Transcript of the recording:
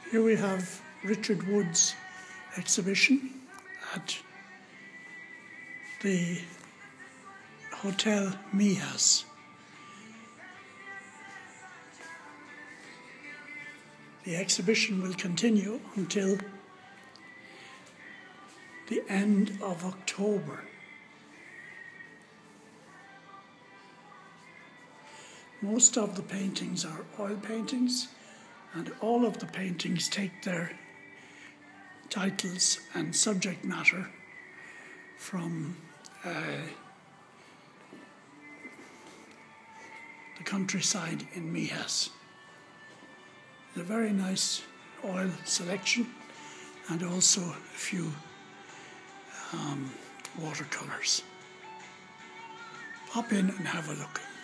Here we have Richard Wood's exhibition at the Hotel Mijas. The exhibition will continue until the end of October. Most of the paintings are oil paintings, and all of the paintings take their titles and subject matter from the countryside in Mijas. A very nice oil selection and also a few watercolours. Pop in and have a look.